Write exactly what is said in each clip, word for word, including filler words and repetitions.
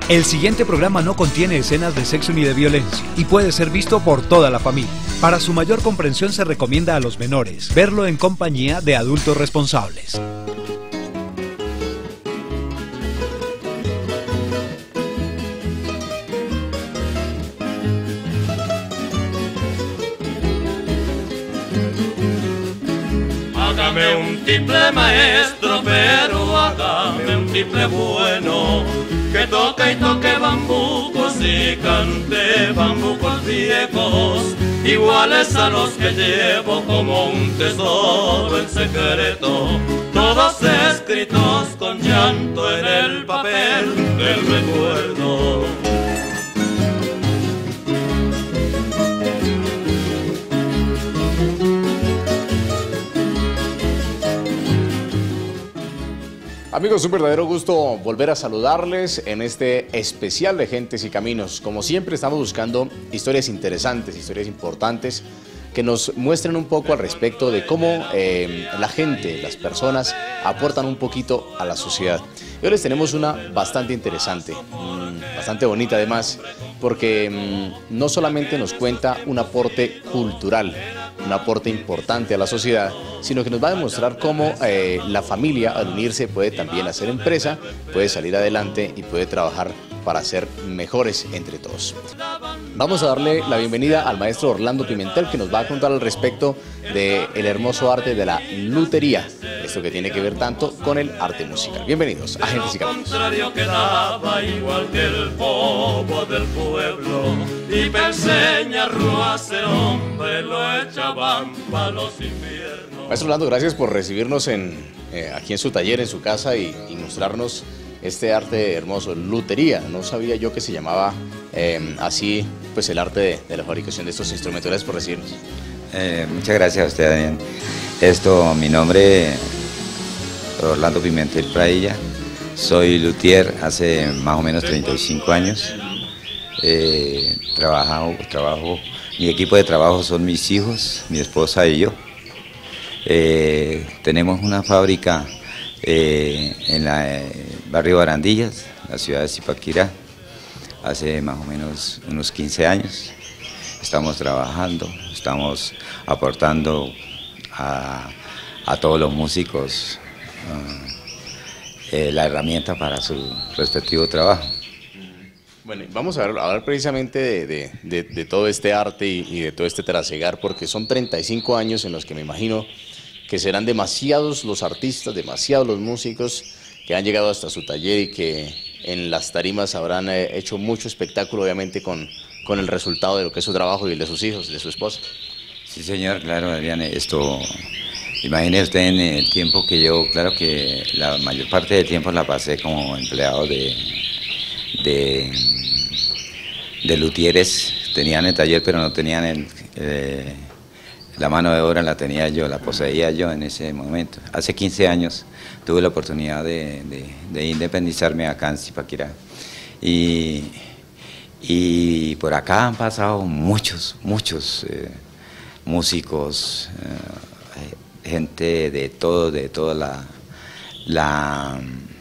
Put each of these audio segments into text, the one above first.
El siguiente programa no contiene escenas de sexo ni de violencia y puede ser visto por toda la familia. Para su mayor comprensión se recomienda a los menores verlo en compañía de adultos responsables. Hágame un tiple maestro, pero hágame un tiple bueno, que toque y toque bambucos y cante bambucos viejos, iguales a los que llevo como un tesoro en secreto, todos escritos con llanto en el papel del recuerdo. Amigos, un verdadero gusto volver a saludarles en este especial de Gentes y Caminos. Como siempre estamos buscando historias interesantes, historias importantes que nos muestren un poco al respecto de cómo eh, la gente, las personas aportan un poquito a la sociedad. Y hoy les tenemos una bastante interesante, mmm, bastante bonita además, porque mmm, no solamente nos cuenta un aporte cultural, un aporte importante a la sociedad, sino que nos va a demostrar cómo eh, la familia al unirse puede también hacer empresa, puede salir adelante y puede trabajar para ser mejores entre todos. Vamos a darle la bienvenida al maestro Orlando Pimentel, que nos va a contar al respecto del hermoso arte de la lutería, esto que tiene que ver tanto con el arte musical. Bienvenidos a Gentes y Caminos. Quedaba igual que el bobo del pueblo, y para enseñarlo a ser hombre lo echaban pa' los infiernos. Maestro Orlando, gracias por recibirnos en, eh, aquí en su taller, en su casa, y, y mostrarnos este arte hermoso, lutería. No sabía yo que se llamaba eh, así, pues el arte de, de la fabricación de estos instrumentos. Gracias por recibirnos. Eh, muchas gracias a usted, Daniel. Esto, mi nombre es Orlando Pimentel Pradilla. Soy luthier hace más o menos treinta y cinco años. Eh, trabajo, trabajo, mi equipo de trabajo son mis hijos, mi esposa y yo. Eh, tenemos una fábrica eh, en el eh, barrio Barandillas, la ciudad de Zipaquirá, hace más o menos unos quince años. Estamos trabajando, estamos aportando a, a todos los músicos uh, eh, la herramienta para su respectivo trabajo. Bueno, vamos a hablar, a hablar precisamente de, de, de, de todo este arte y, y de todo este trasegar, porque son treinta y cinco años en los que me imagino que serán demasiados los artistas, demasiados los músicos que han llegado hasta su taller y que en las tarimas habrán eh, hecho mucho espectáculo, obviamente con, con el resultado de lo que es su trabajo y el de sus hijos, de su esposa. Sí, señor, claro, Adrián, esto, imagine usted en el tiempo que yo, claro que la mayor parte del tiempo la pasé como empleado de, de, de luthieres. Tenían el taller, pero no tenían el... Eh, la mano de obra la tenía yo, la poseía yo en ese momento. Hace quince años tuve la oportunidad de, de, de independizarme acá en Zipaquirá. Y, y por acá han pasado muchos, muchos eh, músicos, eh, gente de todo, de toda la, la,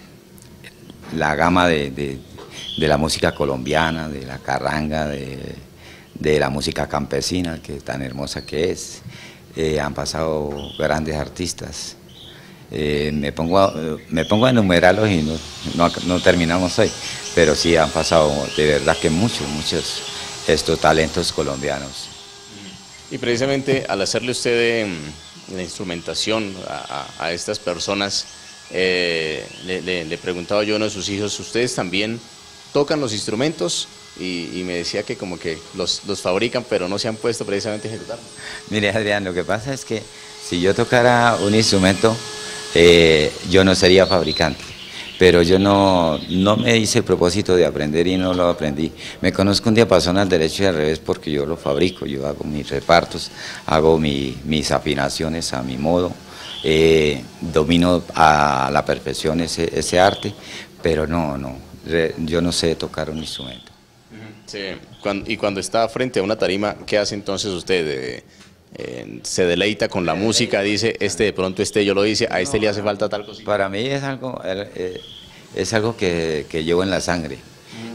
la gama de, de, de la música colombiana, de la carranga, de... de la música campesina, que tan hermosa que es. Eh, han pasado grandes artistas. Eh, me, pongo a, me pongo a enumerarlos y no, no, no terminamos hoy, pero sí han pasado de verdad que muchos, muchos estos talentos colombianos. Y precisamente al hacerle usted eh, la instrumentación a, a, a estas personas, eh, le, le, le preguntaba yo a uno de sus hijos, ¿ustedes también tocan los instrumentos? Y, y me decía que como que los, los fabrican, pero no se han puesto precisamente a ejecutar. Mire, Adrián, lo que pasa es que si yo tocara un instrumento, eh, yo no sería fabricante, pero yo no, no me hice el propósito de aprender y no lo aprendí. Me conozco un diapasón al derecho y al revés porque yo lo fabrico, yo hago mis repartos, hago mi, mis afinaciones a mi modo, eh, domino a la perfección ese, ese arte, pero no, no, yo no sé tocar un instrumento. Sí. Cuando, y cuando está frente a una tarima, ¿qué hace entonces usted? Eh, eh, ¿Se deleita con la música? Dice, este de pronto este yo lo hice, a este le hace falta tal cosita. Para mí es algo, eh, es algo que, que llevo en la sangre.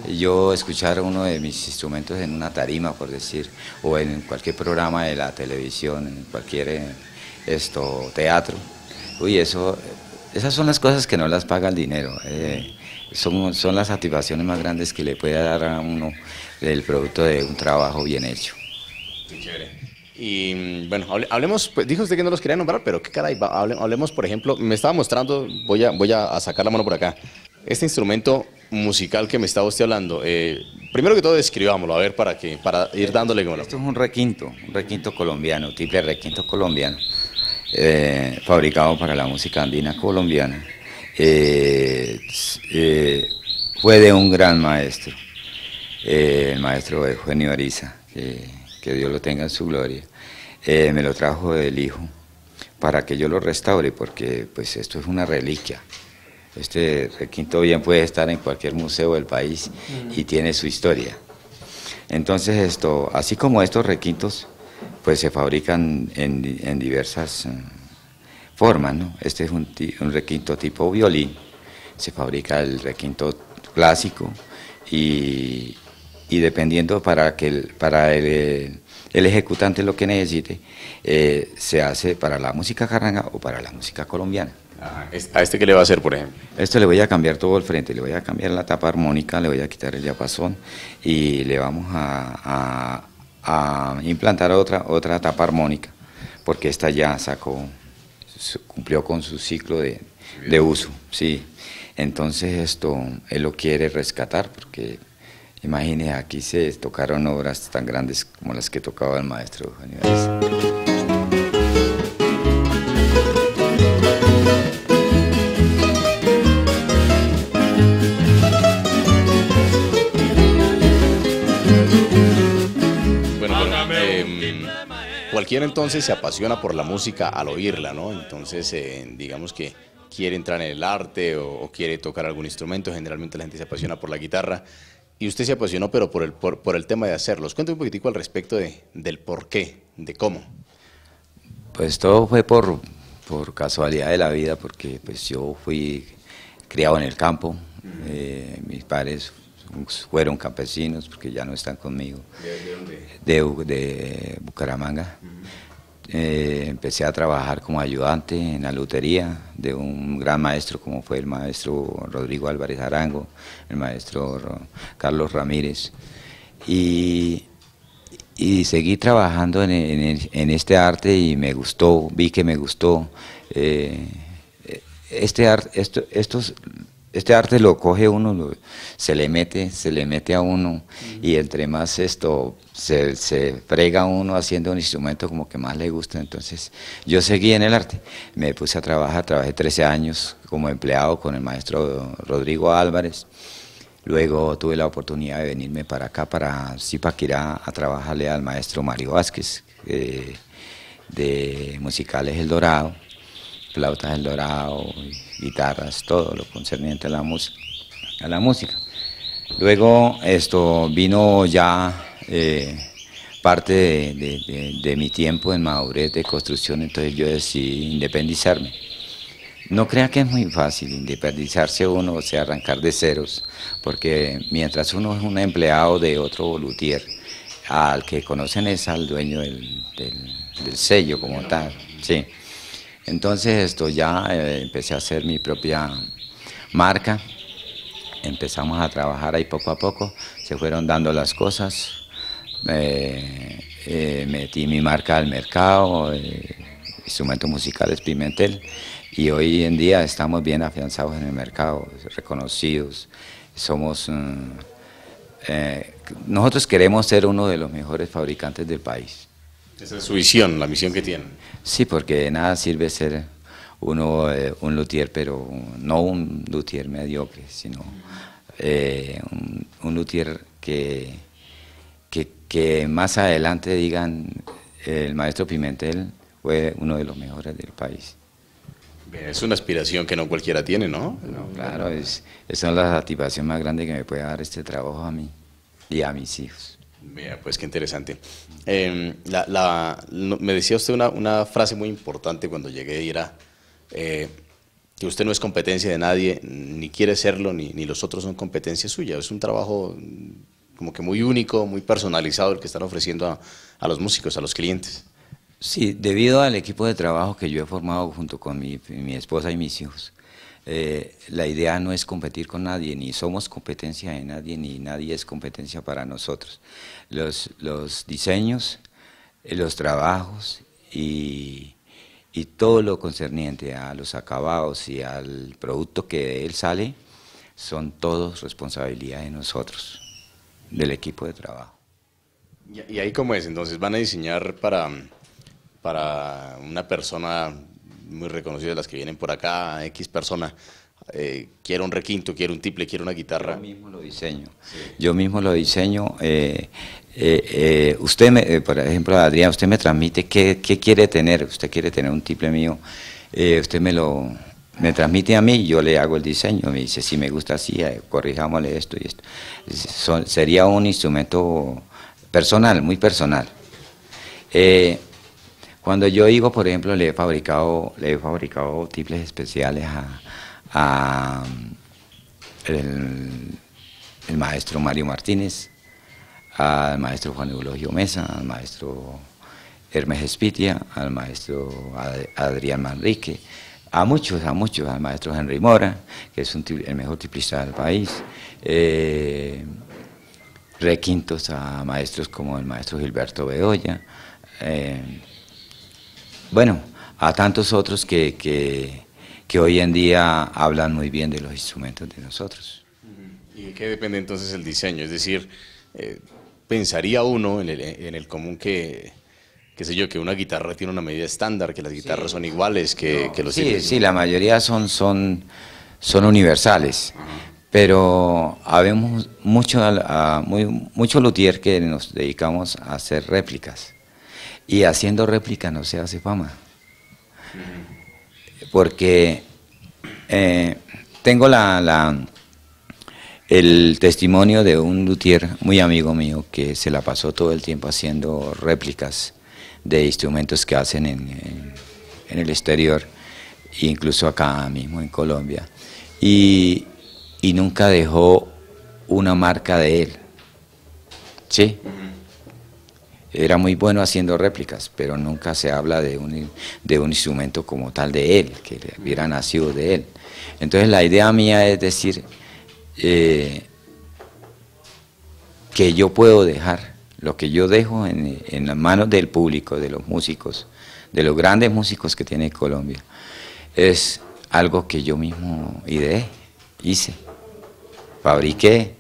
yo escuchar uno de mis instrumentos en una tarima, por decir, o en cualquier programa de la televisión, en cualquier eh, esto, teatro. Uy, eso, esas son las cosas que no las paga el dinero. Eh, son, son las satisfacciones más grandes que le puede dar a uno el producto de un trabajo bien hecho. Qué chévere. Y bueno, hablemos, pues, dijo usted que no los quería nombrar, pero qué caray, hablemos, por ejemplo, me estaba mostrando, voy a, voy a sacar la mano por acá, este instrumento musical que me estaba usted hablando, eh, primero que todo describámoslo, a ver, para, que, para ir dándole como... Esto es un requinto, un requinto colombiano, triple requinto colombiano, eh, fabricado para la música andina colombiana. Eh, eh, fue de un gran maestro, eh, el maestro Eugenio Ariza, que... que Dios lo tenga en su gloria, eh, me lo trajo del hijo para que yo lo restaure, porque pues esto es una reliquia. Este requinto bien puede estar en cualquier museo del país y tiene su historia. Entonces esto, así como estos requintos, pues se fabrican en, en diversas uh, formas, ¿no? Este es un, un requinto tipo violín, se fabrica el requinto clásico y y dependiendo para que el, para el, el ejecutante lo que necesite, eh, se hace para la música carranga o para la música colombiana. ¿A este qué le va a hacer, por ejemplo? Esto le voy a cambiar todo el frente, le voy a cambiar la tapa armónica, le voy a quitar el diapasón y le vamos a, a, a implantar otra, otra tapa armónica, porque esta ya sacó, cumplió con su ciclo de, de uso, sí. Entonces esto él lo quiere rescatar porque... Imagine, aquí se tocaron obras tan grandes como las que tocaba el maestro Eugenio Ariza. Bueno, eh, cualquiera entonces se apasiona por la música al oírla, ¿no? Entonces, eh, digamos que quiere entrar en el arte o, o quiere tocar algún instrumento, generalmente la gente se apasiona por la guitarra. Y usted se apasionó, pero por el, por, por el tema de hacerlos. Cuéntame un poquitico al respecto de, del por qué, de cómo. Pues todo fue por, por casualidad de la vida, porque pues yo fui criado en el campo, eh, mis padres fueron campesinos, porque ya no están conmigo. ¿De, de dónde? De, de Bucaramanga. Eh, empecé a trabajar como ayudante en la lutería de un gran maestro como fue el maestro Rodrigo Álvarez Arango, el maestro Carlos Ramírez, y, y seguí trabajando en, en, en este arte y me gustó, vi que me gustó. Eh, este, arte, esto, estos, este arte lo coge uno, lo, se le mete, se le mete a uno y entre más esto se, se frega uno haciendo un instrumento como que más le gusta. Entonces yo seguí en el arte, me puse a trabajar, trabajé trece años como empleado con el maestro Rodrigo Álvarez. Luego tuve la oportunidad de venirme para acá, para Zipaquirá, a trabajarle al maestro Mario Vázquez, eh, de Musicales El Dorado, flautas El Dorado, guitarras, todo lo concerniente a la, a la música. Luego esto vino ya eh, parte de, de, de, de mi tiempo en madurez de construcción, entonces yo decidí independizarme. No crea que es muy fácil independizarse uno, o sea, arrancar de ceros, porque mientras uno es un empleado de otro luthier, al que conocen es al dueño del, del, del sello como tal, sí. Entonces esto ya eh, empecé a hacer mi propia marca, empezamos a trabajar ahí poco a poco, se fueron dando las cosas, eh, eh, metí mi marca al mercado, eh, instrumentos musicales Pimentel, y hoy en día estamos bien afianzados en el mercado, reconocidos, somos, um, eh, nosotros queremos ser uno de los mejores fabricantes del país. Esa es su visión, la misión que tienen. Sí, porque de nada sirve ser uno eh, un luthier, pero no un luthier mediocre, sino eh, un, un luthier que, que, que más adelante digan el maestro Pimentel fue uno de los mejores del país. Es una aspiración que no cualquiera tiene, ¿no? No, claro, es, esa es la satisfacción más grande que me puede dar este trabajo a mí y a mis hijos. Mira, pues qué interesante. Eh, la, la, me decía usted una, una frase muy importante cuando llegué y era, eh, que usted no es competencia de nadie, ni quiere serlo, ni, ni los otros son competencia suya. Es un trabajo como que muy único, muy personalizado el que están ofreciendo a, a los músicos, a los clientes. Sí, debido al equipo de trabajo que yo he formado junto con mi, mi esposa y mis hijos, eh, la idea no es competir con nadie, ni somos competencia de nadie, ni nadie es competencia para nosotros. Los, los diseños, los trabajos y, y todo lo concerniente a los acabados y al producto que de él sale, son todos responsabilidad de nosotros, del equipo de trabajo. ¿Y, y ahí cómo es? Entonces, ¿van a diseñar para, para una persona muy reconocida, de las que vienen por acá, X persona, eh, quiere un requinto, quiere un tiple, quiere una guitarra? Yo mismo lo diseño, sí. Yo mismo lo diseño. Eh, eh, eh, usted, me, eh, por ejemplo, Adrián, usted me transmite qué, qué quiere tener. Usted quiere tener un tiple mío, eh, usted me lo me transmite a mí y yo le hago el diseño. Me dice, si me gusta así, eh, corrijámosle esto y esto. Son, sería un instrumento personal, muy personal. Eh, cuando yo digo, por ejemplo, le he fabricado, le he fabricado tiples especiales a, a el, el maestro Mario Martínez, al maestro Juan Eulogio Mesa, al maestro Hermes Espitia, al maestro Adrián Manrique, a muchos, a muchos, al maestro Henry Mora, que es un, el mejor tiplista del país, eh, requintos a maestros como el maestro Gilberto Bedoya, eh, bueno, a tantos otros que, que, que hoy en día hablan muy bien de los instrumentos de nosotros. ¿Y de qué depende entonces el diseño? Es decir, eh, pensaría uno en el, en el común que, qué sé yo, que una guitarra tiene una medida estándar, que las guitarras sí. son iguales, que, no, que los... Sí, sí, la mayoría son, son, son universales, uh-huh. pero habemos mucho, uh, muy, mucho luthier que nos dedicamos a hacer réplicas. Y haciendo réplica no se hace fama, porque eh, tengo la, la, el testimonio de un luthier muy amigo mío que se la pasó todo el tiempo haciendo réplicas de instrumentos que hacen en, en, en el exterior, incluso acá mismo en Colombia, y, y nunca dejó una marca de él, ¿sí? Era muy bueno haciendo réplicas, pero nunca se habla de un, de un instrumento como tal de él, que hubiera nacido de él. Entonces la idea mía es decir eh, que yo puedo dejar, lo que yo dejo en, en las manos del público, de los músicos, de los grandes músicos que tiene Colombia, es algo que yo mismo ideé, hice, fabriqué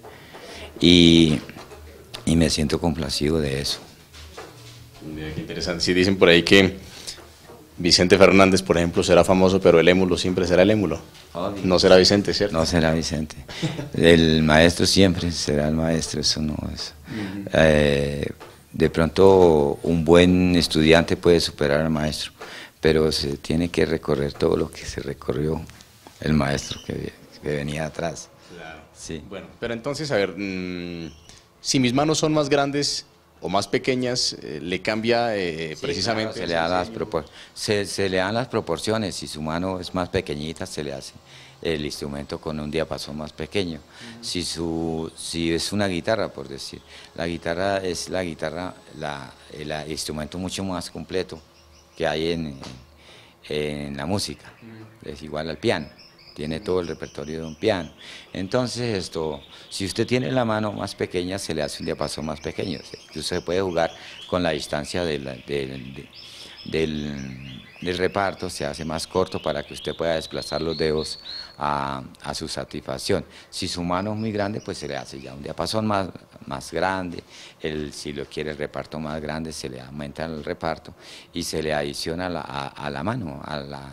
y, y me siento complacido de eso. Mira, qué interesante. Sí, dicen por ahí que Vicente Fernández, por ejemplo, será famoso, pero el émulo siempre será el émulo. Oh, no será Vicente, ¿cierto? No será Vicente. El maestro siempre será el maestro, eso no es. Uh-huh. eh, de pronto un buen estudiante puede superar al maestro, pero se tiene que recorrer todo lo que se recorrió el maestro que, que venía atrás. Claro. Sí. Bueno, pero entonces, a ver, mmm, si mis manos son más grandes o más pequeñas, eh, le cambia eh, sí, precisamente... Claro, se, le da las se, se le dan las proporciones, si su mano es más pequeñita se le hace el instrumento con un diapasón más pequeño. Uh-huh. si, su, si es una guitarra, por decir, la guitarra es la guitarra, la, el, el instrumento mucho más completo que hay en, en, en la música, uh-huh. es igual al piano. Tiene todo el repertorio de un piano. Entonces, esto, si usted tiene la mano más pequeña, se le hace un diapasón más pequeño. Usted se puede jugar con la distancia del, del, del, del reparto, se hace más corto para que usted pueda desplazar los dedos a, a su satisfacción. Si su mano es muy grande, pues se le hace ya un diapasón más, más grande. El, si lo quiere el reparto más grande, se le aumenta el reparto y se le adiciona a la, a, a la mano, a la...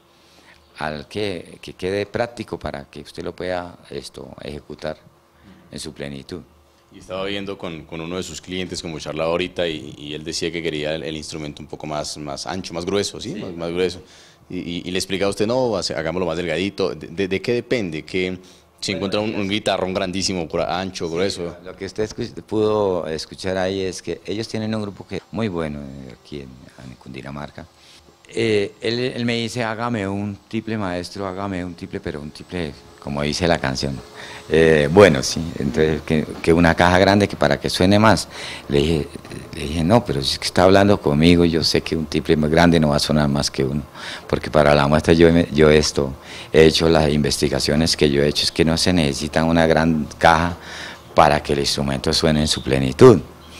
al que, que quede práctico para que usted lo pueda esto ejecutar en su plenitud. Y estaba viendo con, con uno de sus clientes, como charlaba ahorita, y, y él decía que quería el, el instrumento un poco más, más ancho, más grueso, ¿sí? sí. Más, más grueso. Y, y, y le explicaba a usted, no, hagámoslo más delgadito. ¿De, de, de qué depende? Que si bueno, encuentra un, un guitarrón grandísimo, ancho, sí, grueso. Lo que usted escuch, pudo escuchar ahí es que ellos tienen un grupo que muy bueno aquí en, en Cundinamarca. eh, él, él me dice, hágame un tiple maestro, hágame un tiple, pero un tiple, como dice la canción. Eh, bueno, sí, entonces que, que una caja grande que para que suene más. Le dije, le dije, no, pero es que está hablando conmigo, yo sé que un tiple más grande no va a sonar más que uno, porque para la muestra yo, yo esto, he hecho las investigaciones que yo he hecho, es que no se necesita una gran caja para que el instrumento suene en su plenitud.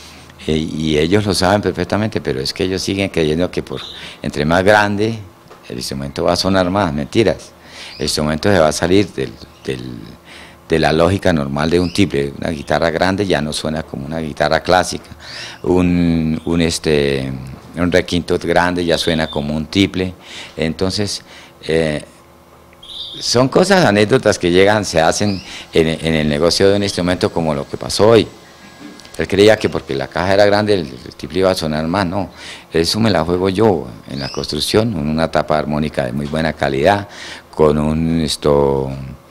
Y ellos lo saben perfectamente, pero es que ellos siguen creyendo que por entre más grande el instrumento va a sonar más. Mentiras, el instrumento se va a salir del, del, de la lógica normal de un tiple. Una guitarra grande ya no suena como una guitarra clásica, un, un, este, un requinto grande ya suena como un tiple. Entonces eh, son cosas, anécdotas que llegan, se hacen en, en el negocio de un instrumento, como lo que pasó hoy. Él creía que porque la caja era grande el, el tiple iba a sonar más. No, eso me la juego yo en la construcción, en una tapa armónica de muy buena calidad, con un esto,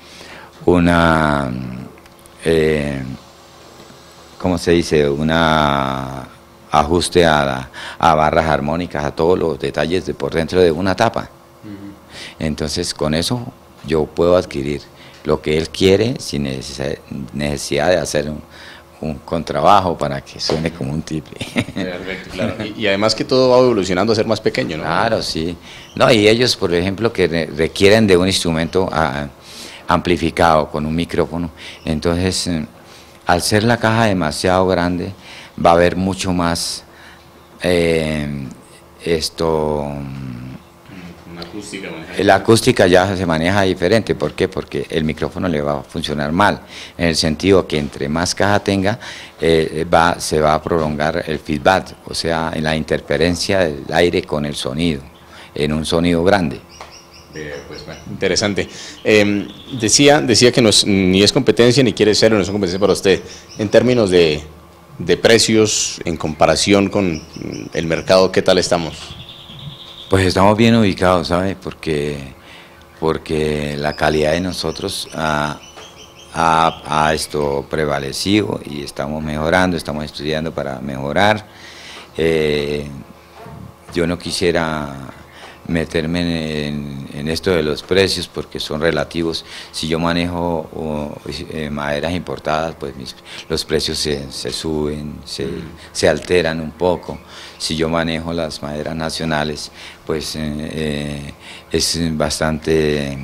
una, eh, ¿cómo se dice? Una ajuste a, la, a barras armónicas, a todos los detalles de por dentro de una tapa. Entonces con eso yo puedo adquirir lo que él quiere sin necesidad de hacer un un contrabajo para que suene como un tiple. Perfecto, claro. Y, y además que todo va evolucionando a ser más pequeño, ¿no? Claro, sí. No, y ellos, por ejemplo, que re requieren de un instrumento a, amplificado con un micrófono, entonces, eh, al ser la caja demasiado grande, va a haber mucho más eh, esto... Una acústica. La acústica ya se maneja diferente. ¿Por qué? Porque el micrófono le va a funcionar mal, en el sentido que entre más caja tenga, eh, va, se va a prolongar el feedback, o sea, en la interferencia del aire con el sonido, en un sonido grande. Eh, pues bueno, interesante. Eh, decía, decía que no es, ni es competencia ni quiere ser, no es competencia para usted. En términos de, de precios, en comparación con el mercado, ¿qué tal estamos? Pues estamos bien ubicados, ¿sabe? Porque, porque la calidad de nosotros ha, ha, ha esto prevalecido y estamos mejorando, estamos estudiando para mejorar. Eh, yo no quisiera meterme en, en esto de los precios porque son relativos. Si yo manejo o, eh, maderas importadas, pues mis, los precios se, se suben, se, se alteran un poco. Si yo manejo las maderas nacionales, pues eh, eh, es bastante,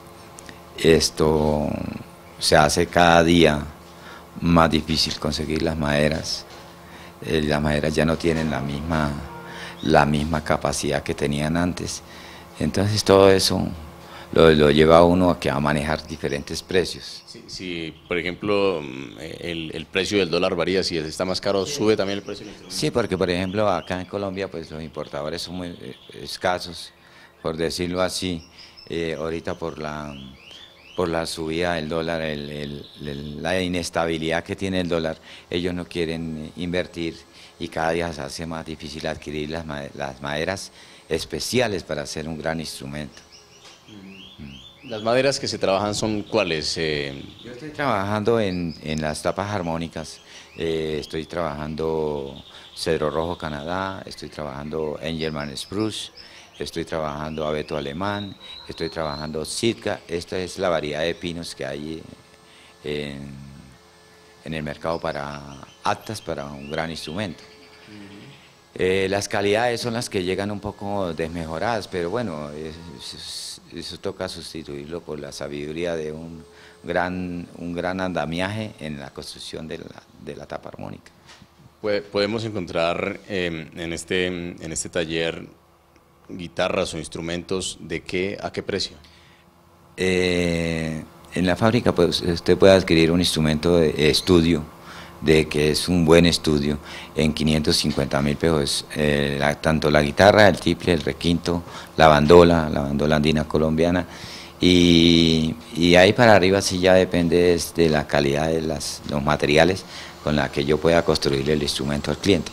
esto se hace cada día más difícil conseguir las maderas. Eh, las maderas ya no tienen la misma la misma capacidad que tenían antes. Entonces todo eso lo, lo lleva a uno a que a manejar diferentes precios. Si, si por ejemplo el, el precio del dólar varía, si está más caro, ¿sube también el precio? Sí, porque por ejemplo acá en Colombia pues los importadores son muy eh, escasos, por decirlo así. Eh, ahorita por la por la subida del dólar, el, el, el, la inestabilidad que tiene el dólar, ellos no quieren invertir y cada día se hace más difícil adquirir las, las maderas especiales para hacer un gran instrumento. ¿Las maderas que se trabajan son cuáles? Eh... Yo estoy trabajando en, en las tapas armónicas, eh, estoy trabajando Cedro Rojo Canadá, estoy trabajando Engelmann Spruce, estoy trabajando Abeto Alemán, estoy trabajando Sitka. Esta es la variedad de pinos que hay en, en el mercado para aptas para un gran instrumento. Uh-huh. eh, las calidades son las que llegan un poco desmejoradas, pero bueno, eso, eso toca sustituirlo por la sabiduría de un gran, un gran andamiaje en la construcción de la, de la tapa armónica. Podemos encontrar eh, en, este, en este taller guitarras o instrumentos de qué a qué precio. Eh, en la fábrica pues, usted puede adquirir un instrumento de estudio, de que es un buen estudio, en quinientos cincuenta mil pesos, eh, la, tanto la guitarra, el tiple, el requinto, la bandola, la bandola andina colombiana, y, y ahí para arriba sí ya depende de la calidad de las, los materiales con la que yo pueda construir el instrumento al cliente.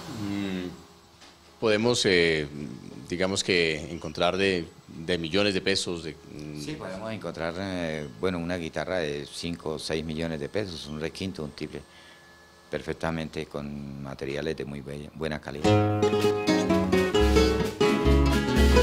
Podemos, eh, digamos que encontrar de, de millones de pesos. De, sí, podemos encontrar, eh, bueno, una guitarra de cinco o seis millones de pesos, un requinto, un tiple, perfectamente con materiales de muy buena calidad.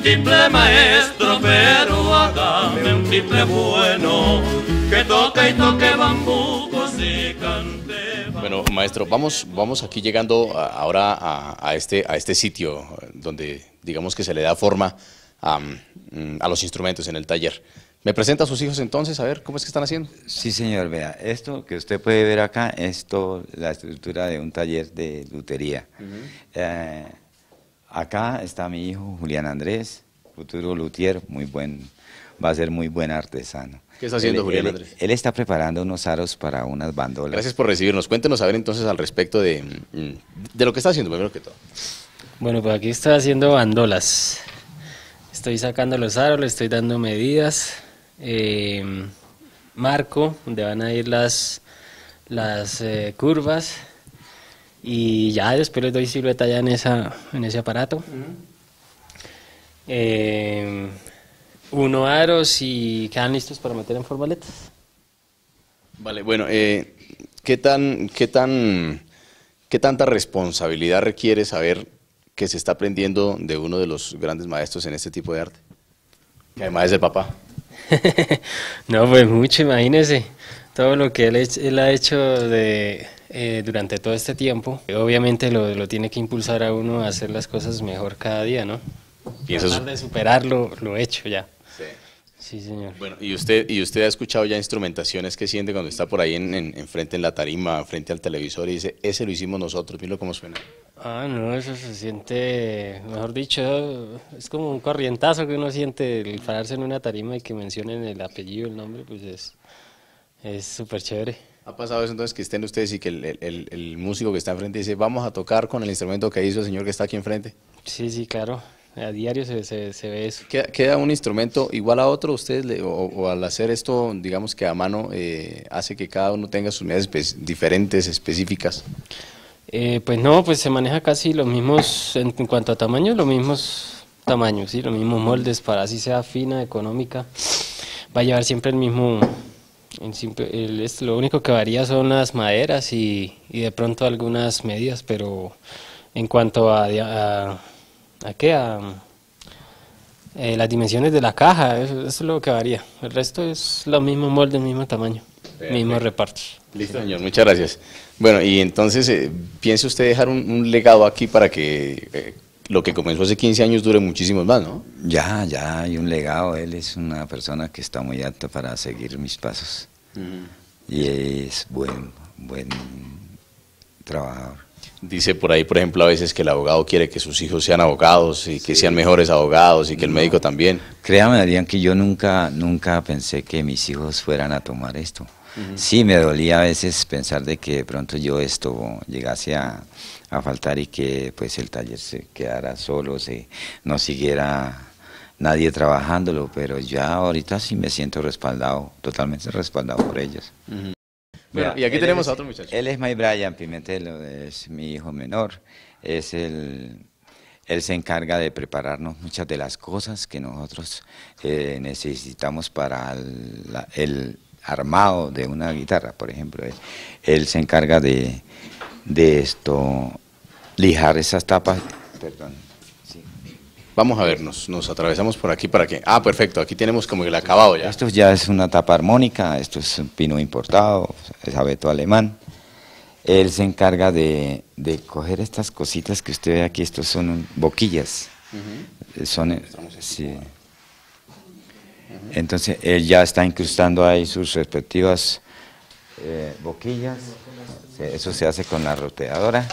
tiple maestro, pero hágame un tiple bueno, que toque y toque bambucos y cante. Bueno, maestro, vamos, vamos aquí llegando a, ahora a, a, este, a este sitio donde digamos que se le da forma a, a los instrumentos en el taller. ¿Me presenta a sus hijos entonces? A ver, ¿cómo es que están haciendo? Sí, señor, vea, esto que usted puede ver acá es todo la estructura de un taller de lutería. Uh-huh. eh, acá está mi hijo Julián Andrés, futuro luthier, muy buen, va a ser muy buen artesano. ¿Qué está haciendo él, Julián él, Andrés? Él está preparando unos aros para unas bandolas. Gracias por recibirnos. Cuéntenos a ver entonces al respecto de, de lo que está haciendo, primero que todo. Bueno, pues aquí estoy haciendo bandolas. Estoy sacando los aros, le estoy dando medidas, eh, marco, donde van a ir las, las eh, curvas, y ya después les doy silueta ya en, esa, en ese aparato. Uh-huh. eh, uno aros y quedan listos para meter en formaletas. Vale, bueno, eh, ¿qué tan, qué tan, qué tanta responsabilidad requiere saber que se está aprendiendo de uno de los grandes maestros en este tipo de arte? Que además es el papá. No, pues mucho, imagínese todo lo que él, él ha hecho de, eh, durante todo este tiempo. Obviamente lo, lo tiene que impulsar a uno a hacer las cosas mejor cada día, ¿no? Tratar de superar lo, lo hecho ya. Sí. Sí, señor. Bueno, ¿y usted, y usted ha escuchado ya instrumentaciones que siente cuando está por ahí en, en, en frente en la tarima, frente al televisor y dice, ese lo hicimos nosotros, mira cómo suena? Ah, no, eso se siente, mejor dicho, es como un corrientazo que uno siente el pararse en una tarima y que mencionen el apellido, el nombre, pues es es súper chévere. ¿Ha pasado eso entonces que estén ustedes y que el, el, el músico que está enfrente dice, vamos a tocar con el instrumento que hizo el señor que está aquí enfrente? Sí, sí, claro. A diario se, se, se ve eso. ¿Queda, ¿Queda un instrumento igual a otro? ¿Ustedes le, o, o al hacer esto, digamos que a mano, eh, hace que cada uno tenga sus medidas espe- diferentes, específicas? Eh, pues no, pues se maneja casi los mismos, en, en cuanto a tamaño, los mismos tamaños, ¿sí? Los mismos moldes para así sea fina, económica. Va a llevar siempre el mismo, el simple, el, es, lo único que varía son las maderas y, y de pronto algunas medidas, pero en cuanto a... a ¿A qué? A, eh, las dimensiones de la caja, eso, eso es lo que varía. El resto es lo mismo molde, el mismo tamaño, Perfecto. mismos repartos. Listo, señor, muchas gracias. Bueno, y entonces, eh, ¿piensa usted dejar un, un legado aquí para que eh, lo que comenzó hace quince años dure muchísimos más, no? Ya, ya hay un legado. Él es una persona que está muy apta para seguir mis pasos. Uh-huh. Y es buen, buen trabajador. Dice por ahí, por ejemplo, a veces que el abogado quiere que sus hijos sean abogados y que sí. sean mejores abogados y que el no. médico también. Créame, Adrián, que yo nunca, nunca pensé que mis hijos fueran a tomar esto. Uh-huh. Sí, me dolía a veces pensar de que de pronto yo esto llegase a, a faltar y que pues el taller se quedara solo, se, no siguiera nadie trabajándolo, pero ya ahorita sí me siento respaldado, totalmente respaldado por ellos. Uh-huh. Bueno, y aquí tenemos es, a otro muchacho. Él es Mike Brian Pimentel, es mi hijo menor. Es el, él se encarga de prepararnos muchas de las cosas que nosotros eh, necesitamos para el, la, el armado de una guitarra, por ejemplo. Él, él se encarga de, de esto, lijar esas tapas. Perdón. Vamos a ver, nos, nos atravesamos por aquí para que... Ah, perfecto, aquí tenemos como el acabado ya. Esto ya es una tapa armónica, esto es un pino importado, es abeto alemán. Él se encarga de, de coger estas cositas que usted ve aquí, estos son boquillas. Uh-huh. Son, sí. Uh-huh. Entonces él ya está incrustando ahí sus respectivas eh, boquillas, eso se hace con la roteadora.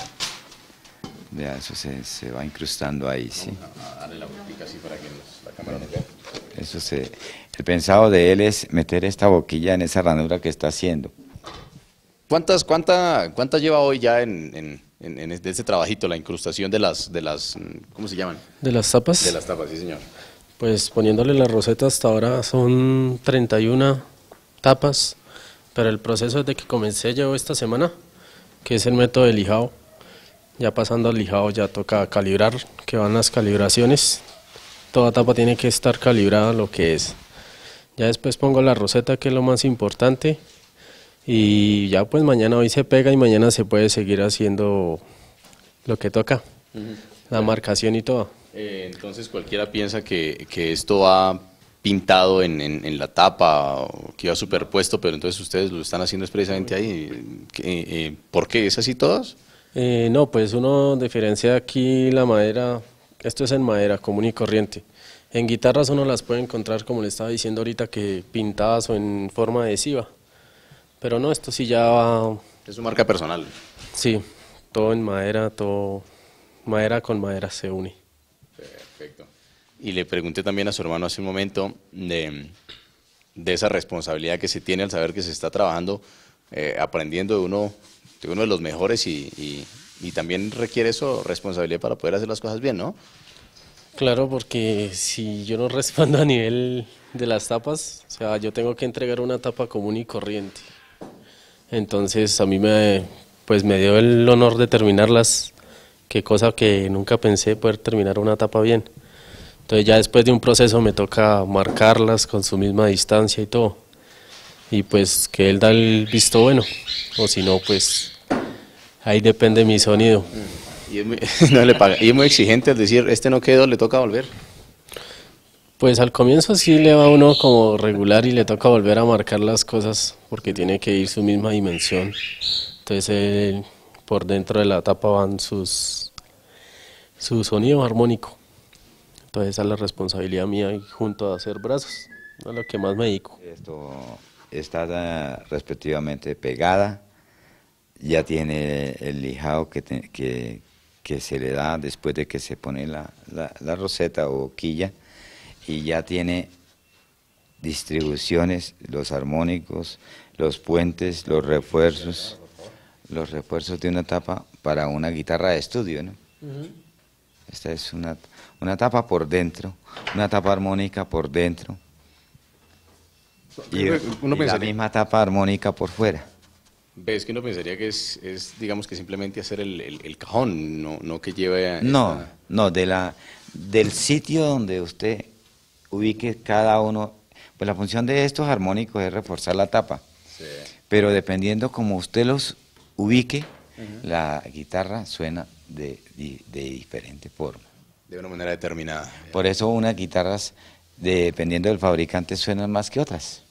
Ya, eso se, se va incrustando ahí, sí. Dale la boquilla así para que nos, la cámara nos vea. Eso se, el pensado de él es meter esta boquilla en esa ranura que está haciendo. ¿Cuántas, cuánta, cuánta lleva hoy ya en, en, en, en este, este trabajito, la incrustación de las, de las, ¿cómo se llaman? De las tapas. De las tapas, sí señor. Pues poniéndole la roseta hasta ahora son treinta y una tapas, pero el proceso desde que comencé llevo esta semana, que es el método de lijado. Ya pasando al lijado ya toca calibrar, que van las calibraciones. Toda tapa tiene que estar calibrada lo que es. Ya después pongo la roseta, que es lo más importante. Y ya pues mañana hoy se pega y mañana se puede seguir haciendo lo que toca. Uh-huh. La marcación y todo. Eh, entonces cualquiera piensa que, que esto va pintado en, en, en la tapa o que va superpuesto, pero entonces ustedes lo están haciendo expresamente ahí. ¿Qué, eh, ¿Por qué? ¿Es así todos? Eh, no, pues uno diferencia aquí la madera, esto es en madera común y corriente. En guitarras uno las puede encontrar, como le estaba diciendo ahorita, que pintadas o en forma adhesiva. Pero no, esto sí ya va... Es su marca personal. Sí, todo en madera, todo madera con madera se une. Perfecto. Y le pregunté también a su hermano hace un momento de, de esa responsabilidad que se tiene al saber que se está trabajando, eh, aprendiendo de uno, de uno de los mejores y, y, y también requiere eso, responsabilidad para poder hacer las cosas bien, ¿no? Claro, porque si yo no respondo a nivel de las tapas, o sea, yo tengo que entregar una tapa común y corriente. Entonces a mí me, pues me dio el honor de terminarlas, que cosa que nunca pensé poder terminar una tapa bien. Entonces ya después de un proceso me toca marcarlas con su misma distancia y todo. Y pues que él da el visto bueno, o si no, pues ahí depende mi sonido. Y es muy, no le paga, y es muy exigente, es decir, este no quedó, le toca volver. Pues al comienzo sí le va a uno como regular y le toca volver a marcar las cosas porque tiene que ir su misma dimensión. Entonces él, por dentro de la tapa van sus su sonido armónico. Entonces esa es la responsabilidad mía y junto a hacer brazos, a lo que más me dedico. Esto está respectivamente pegada, ya tiene el lijado que, te, que, que se le da después de que se pone la, la, la roseta o quilla, y ya tiene distribuciones, los armónicos, los puentes, los refuerzos, los refuerzos de una tapa para una guitarra de estudio, ¿no? Uh-huh. Esta es una, una tapa por dentro, una tapa armónica por dentro, y, uno y la misma tapa armónica por fuera. Ves que uno pensaría que es, es digamos que simplemente hacer el, el, el cajón, no, no que lleve a no, esta... no, de la, del sitio donde usted ubique cada uno, pues la función de estos armónicos es reforzar la tapa, sí. Pero dependiendo como usted los ubique, uh-huh, la guitarra suena de, de, de diferente forma. De una manera determinada. Por eso unas guitarras, dependiendo del fabricante, suenan más que otras.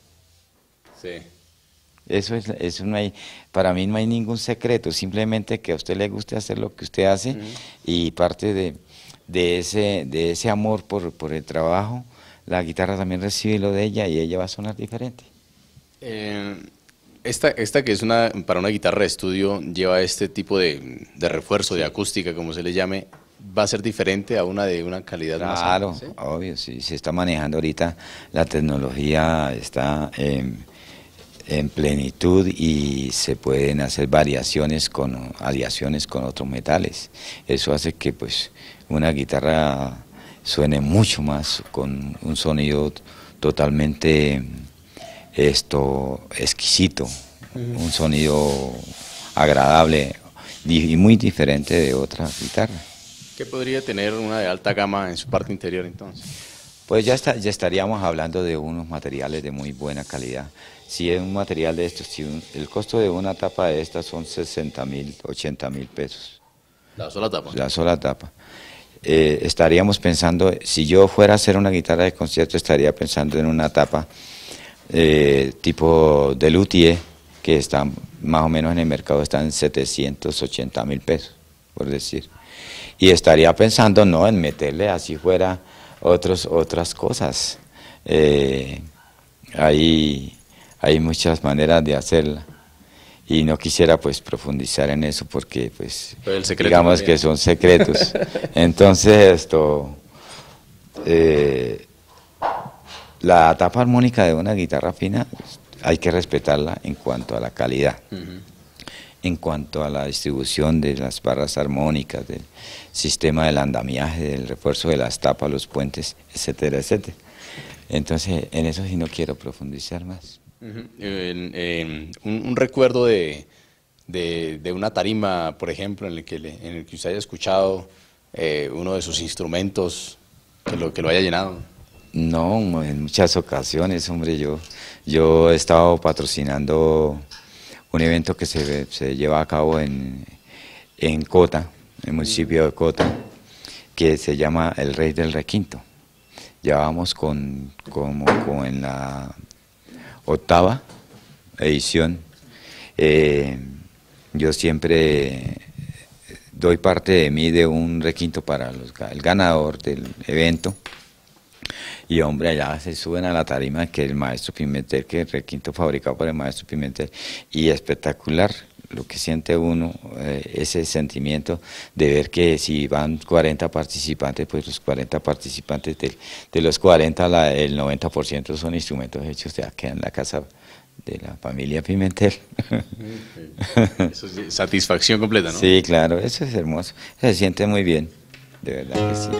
Sí. Eso es, eso no hay, para mí no hay ningún secreto, simplemente que a usted le guste hacer lo que usted hace, uh-huh, y parte de, de, ese, de ese amor por, por el trabajo, la guitarra también recibe lo de ella y ella va a sonar diferente. Eh, esta, esta que es una para una guitarra de estudio lleva este tipo de, de refuerzo, sí, de acústica, como se le llame, ¿va a ser diferente a una de una calidad claro, más alta? Claro, ¿sí? Obvio, sí, se está manejando ahorita, la tecnología está en, en plenitud y se pueden hacer variaciones con aleaciones con otros metales. Eso hace que pues una guitarra suene mucho más con un sonido totalmente esto exquisito, uh-huh, un sonido agradable y muy diferente de otra guitarra. ¿Qué podría tener una de alta gama en su parte interior entonces? Pues ya, está, ya estaríamos hablando de unos materiales de muy buena calidad. Si es un material de estos, si un, el costo de una tapa de estas son sesenta mil, ochenta mil pesos. ¿La sola tapa? La sola tapa. Eh, estaríamos pensando, si yo fuera a hacer una guitarra de concierto, estaría pensando en una tapa eh, tipo de luthier, que está más o menos en el mercado, está en setecientos ochenta mil pesos, por decir. Y estaría pensando no en meterle así fuera otros, otras cosas. Eh, hay, hay muchas maneras de hacerla. Y no quisiera pues profundizar en eso porque pues digamos también, que son secretos. Entonces esto, eh, la tapa armónica de una guitarra fina hay que respetarla en cuanto a la calidad, uh-huh, en cuanto a la distribución de las barras armónicas, del sistema del andamiaje, del refuerzo de las tapas, los puentes, etcétera, etcétera. Entonces en eso sí no quiero profundizar más. Uh-huh. en, en, un, un recuerdo de, de, de una tarima, por ejemplo, en el que, le, en el que usted haya escuchado eh, uno de sus instrumentos que lo, que lo haya llenado. No, en muchas ocasiones, hombre, yo, yo he estado patrocinando un evento que se, se lleva a cabo en, en Cota, en el municipio de Cota, que se llama El Rey del Requinto. Ya vamos con, como, como en la octava edición. Eh, yo siempre doy parte de mí de un requinto para los, el ganador del evento. Y hombre, allá se suben a la tarima que el maestro Pimentel, que es el requinto fabricado por el maestro Pimentel, y espectacular lo que siente uno, eh, ese sentimiento de ver que si van cuarenta participantes, pues los cuarenta participantes, de, de los cuarenta, la, el noventa por ciento son instrumentos hechos de acá en la casa de la familia Pimentel. Eso es satisfacción completa, ¿no? Sí, claro, eso es hermoso, se siente muy bien, de verdad que sí.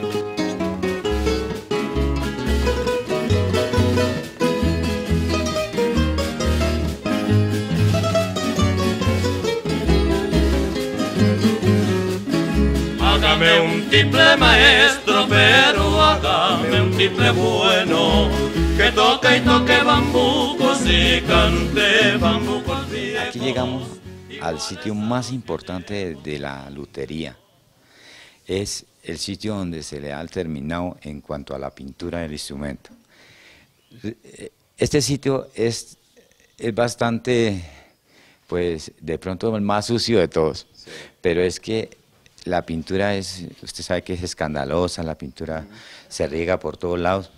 Hágame un tiple maestro, pero hágame un tiple bueno, que toque y toque bambucos y cante bambucos viejos. Aquí llegamos al sitio más importante de, de la lutería. Es el sitio donde se le da el terminado en cuanto a la pintura del instrumento. Este sitio es, es bastante, pues de pronto el más sucio de todos, sí. Pero es que la pintura es, usted sabe que es escandalosa, la pintura se riega por todos lados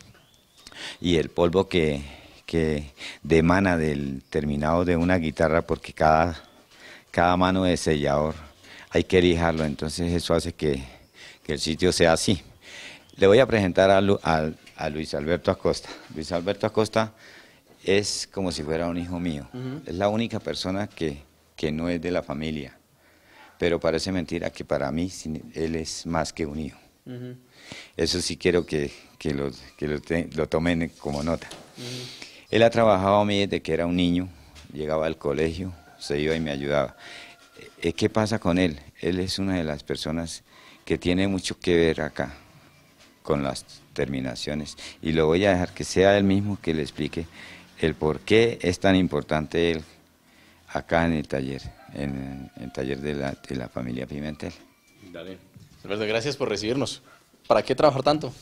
y el polvo que, que demana del terminado de una guitarra, porque cada, cada mano de sellador hay que lijarlo, entonces eso hace que, que el sitio sea así. Le voy a presentar a, Lu, a, a Luis Alberto Acosta. Luis Alberto Acosta es como si fuera un hijo mío, uh-huh. Es la única persona que, que no es de la familia. Pero parece mentira que para mí él es más que un hijo. Uh-huh. Eso sí quiero que, que, lo, que lo, te, lo tomen como nota. Uh-huh. Él ha trabajado a mí desde que era un niño, llegaba al colegio, se iba y me ayudaba. ¿Qué pasa con él? Él es una de las personas que tiene mucho que ver acá con las terminaciones. Y lo voy a dejar que sea él mismo que le explique el por qué es tan importante él acá en el taller. En el taller de la, de la familia Pimentel. Dale. Alberto, gracias por recibirnos. ¿Para qué trabajar tanto?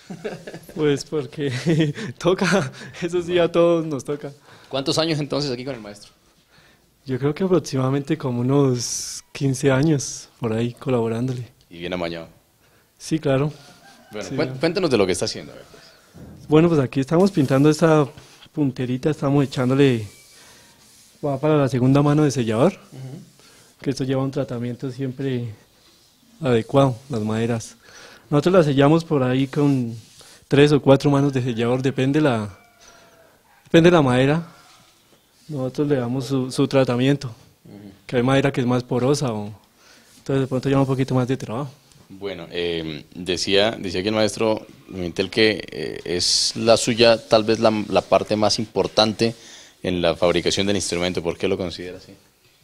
Pues porque toca, eso sí a todos nos toca. ¿Cuántos años entonces aquí con el maestro? Yo creo que aproximadamente como unos quince años por ahí colaborándole. ¿Y bien amañado? Sí, claro. Bueno, sí. Cuéntenos de lo que está haciendo. A ver, pues. Bueno, pues aquí estamos pintando esta punterita, estamos echándole... Va para la segunda mano de sellador, uh-huh. Que esto lleva un tratamiento siempre adecuado, las maderas. Nosotros las sellamos por ahí con tres o cuatro manos de sellador, depende la, depende la madera. Nosotros le damos su, su tratamiento, uh-huh. Que hay madera que es más porosa, o, entonces de pronto lleva un poquito más de trabajo. Bueno, eh, decía, decía que el maestro Pimentel que eh, es la suya tal vez la, la parte más importante en la fabricación del instrumento. ¿Por qué lo considera así?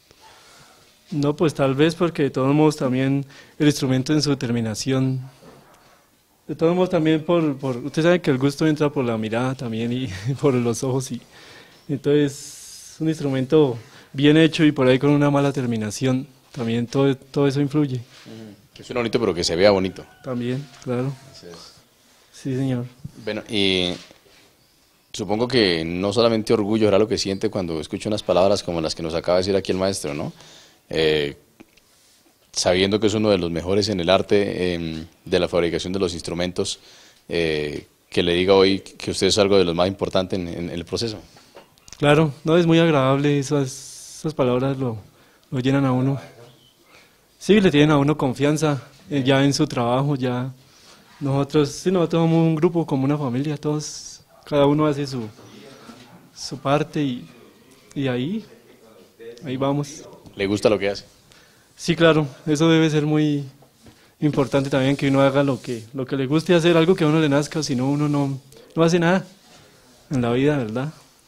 No, pues tal vez porque de todos modos también el instrumento en su terminación, de todos modos también por, por usted sabe que el gusto entra por la mirada también y por los ojos, y entonces un instrumento bien hecho y por ahí con una mala terminación, también todo, todo eso influye. Uh-huh. Que suena bonito pero que se vea bonito. También, claro. Así es. Sí, señor. Bueno, y... supongo que no solamente orgullo era lo que siente cuando escucha unas palabras como las que nos acaba de decir aquí el maestro, ¿no? Eh, sabiendo que es uno de los mejores en el arte eh, de la fabricación de los instrumentos, eh, que le diga hoy que usted es algo de lo más importante en, en el proceso. Claro, no, es muy agradable, esas, esas palabras lo, lo llenan a uno. Sí, le tienen a uno confianza eh, ya en su trabajo, ya nosotros, sí, nosotros somos un grupo como una familia, todos... Cada uno hace su, su parte y, y ahí, ahí vamos. ¿Le gusta lo que hace? Sí, claro, eso debe ser muy importante también, que uno haga lo que, lo que le guste hacer, algo que a uno le nazca, o si no, uno no, no hace nada en la vida, ¿verdad?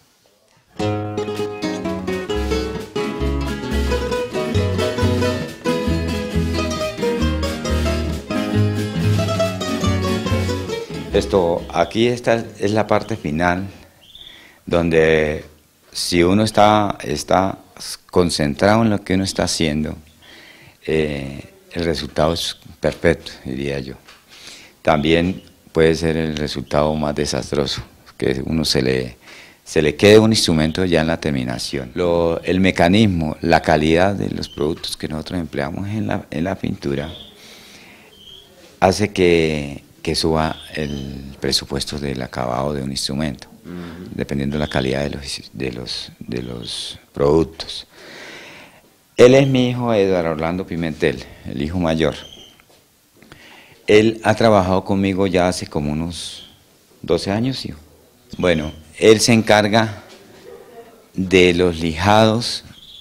Esto, aquí esta es la parte final, donde si uno está, está concentrado en lo que uno está haciendo, eh, el resultado es perfecto, diría yo. también puede ser el resultado más desastroso, que uno se le, se le quede un instrumento ya en la terminación. Lo, el mecanismo, la calidad de los productos que nosotros empleamos en la, en la pintura hace que, que suba el presupuesto del acabado de un instrumento, uh-huh. dependiendo de la calidad de los, de los, de los productos. Él es mi hijo Eduardo Orlando Pimentel, el hijo mayor. Él ha trabajado conmigo ya hace como unos doce años, hijo. Bueno, él se encarga de los lijados,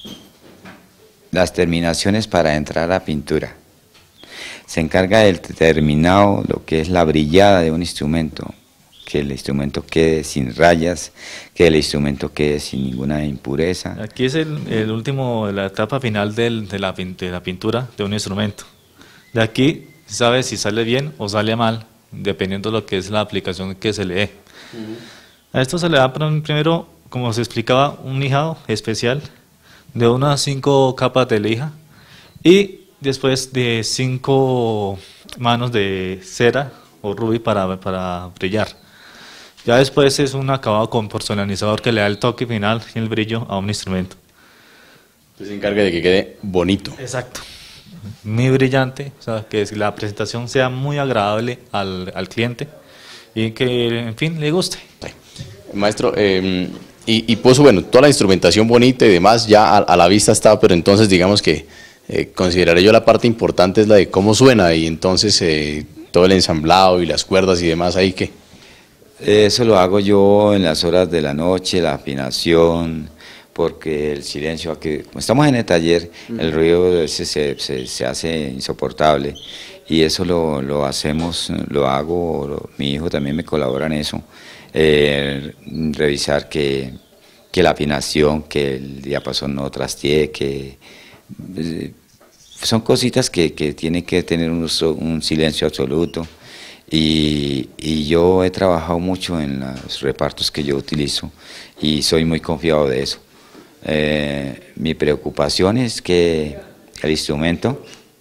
las terminaciones para entrar a pintura. Se encarga del terminado, lo que es la brillada de un instrumento, que el instrumento quede sin rayas, que el instrumento quede sin ninguna impureza. Aquí es el, el último, la etapa final del, de, la, de la pintura de un instrumento. De aquí se sabe si sale bien o sale mal, dependiendo de lo que es la aplicación que se le dé. Uh-huh. A esto se le da primero, como se explicaba, un lijado especial de unas cinco capas de lija y después de cinco manos de cera o rubí para, para brillar. Ya después es un acabado con porcelanizador que le da el toque final y el brillo a un instrumento. Entonces se encarga de que quede bonito. Exacto. Muy brillante, o sea, que la presentación sea muy agradable al, al cliente y que, en fin, le guste. Sí. Maestro, eh, y, y pues bueno, toda la instrumentación bonita y demás ya a, a la vista está, pero entonces digamos que eh, consideraré yo la parte importante es la de cómo suena y entonces eh, todo el ensamblado y las cuerdas y demás ahí que... Eso lo hago yo en las horas de la noche, la afinación, porque el silencio, aquí, como estamos en el taller, uh-huh. el ruido se, se, se, se hace insoportable y eso lo, lo hacemos, lo hago, lo, mi hijo también me colabora en eso, eh, revisar que, que la afinación, que el diapasón no trastee, que eh, son cositas que, que tienen que tener un, un silencio absoluto. Y, y yo he trabajado mucho en los repartos que yo utilizo y soy muy confiado de eso. Eh, mi preocupación es que el instrumento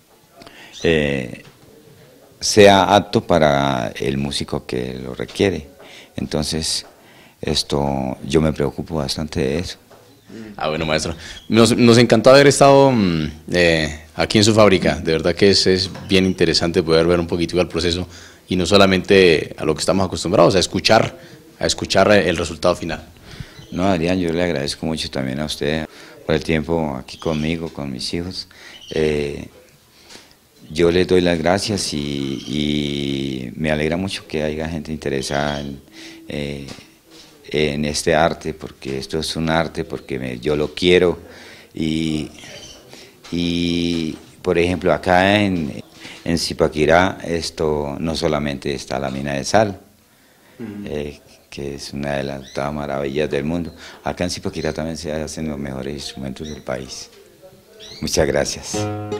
eh, sea apto para el músico que lo requiere. Entonces, esto yo me preocupo bastante de eso. Ah, bueno, maestro. Nos, nos encantó haber estado eh, aquí en su fábrica. De verdad que es, es bien interesante poder ver un poquito el proceso y no solamente a lo que estamos acostumbrados, a escuchar, a escuchar el resultado final. No, Adrián, yo le agradezco mucho también a usted por el tiempo aquí conmigo, con mis hijos. Eh, yo les doy las gracias y, y me alegra mucho que haya gente interesada en, eh, en este arte, porque esto es un arte, porque me, yo lo quiero. Y, y, por ejemplo, acá en... En Zipaquirá esto no solamente está la mina de sal, uh-huh. eh, que es una de las maravillas del mundo. Acá en Zipaquirá también se hacen los mejores instrumentos del país. Muchas gracias.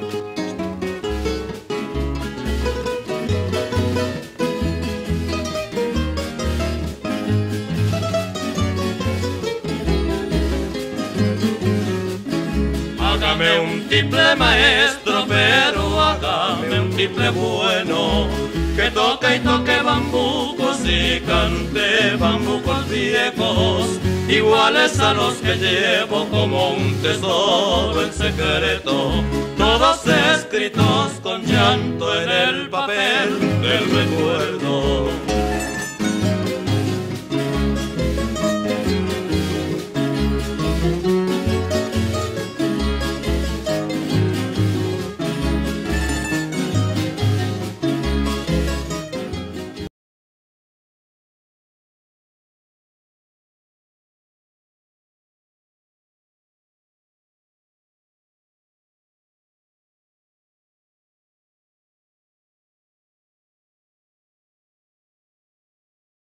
Hágame un tiple maestro, pero hágame un tiple bueno, que toque y toque bambucos y cante bambucos viejos, iguales a los que llevo como un tesoro en secreto, todos escritos con llanto en el papel del recuerdo.